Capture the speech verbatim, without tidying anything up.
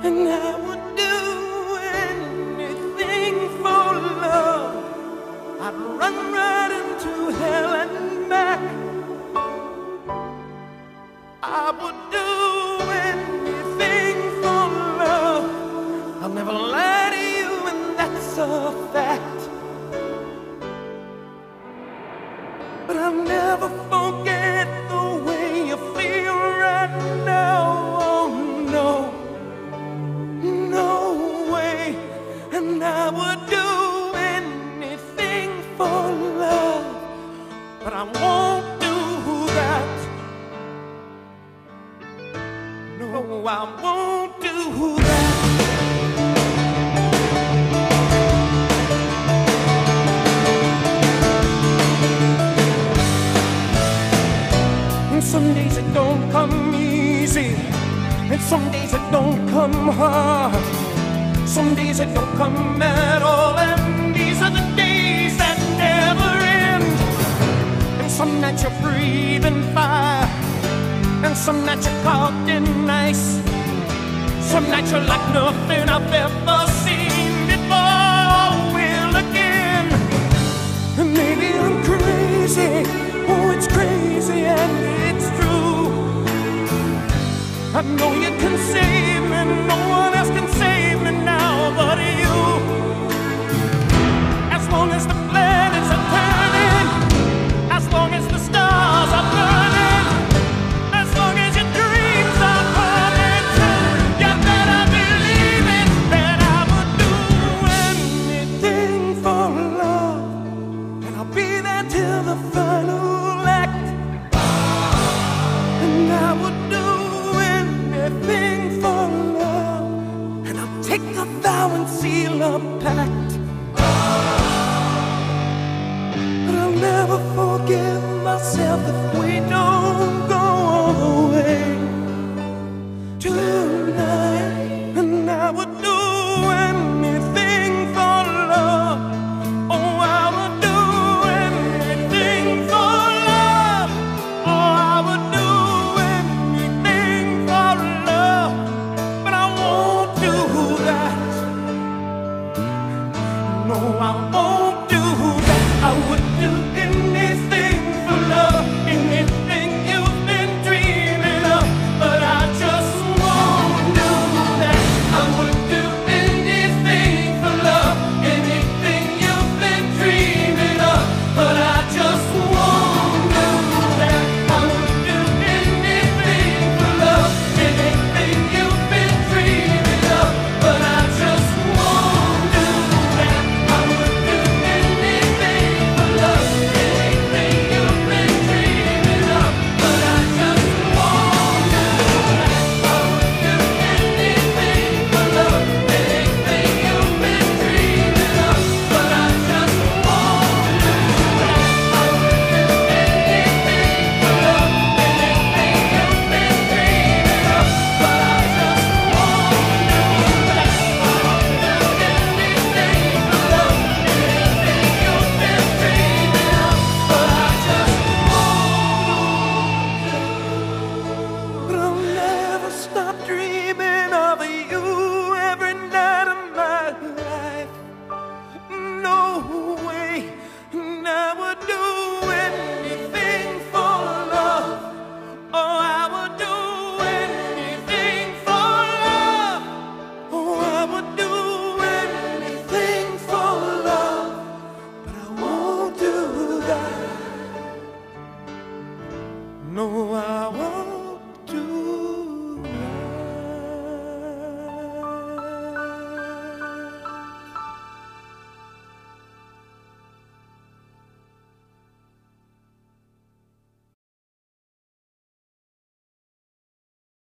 and I would do anything for love. I'd run right into hell and back. I would do anything for love. I'll never lie to you, and that's a fact. But I'll never forget the way you feel right now. Oh no, no way. And I would do anything for love, but I won't do that. No, I won't do that. And some days it don't come easy, and some days it don't come hard. Some days it don't come at all, and these are the days that never end. And some nights you're breathing fire, and some nights you're caught in ice. Some nights you're like nothing I've ever seen before. Will again, and maybe I'm crazy. Oh, it's crazy and it's true. I know you can save me, no one else can save me now but you. As long as the planets are turning, as long as the stars are burning, as long as your dreams are burning true, you better believe it, that I would do anything for love. And I'll be there till the final act. And I would do anything for love, and I'll take a vow and seal a pact. But I'll never forgive myself if we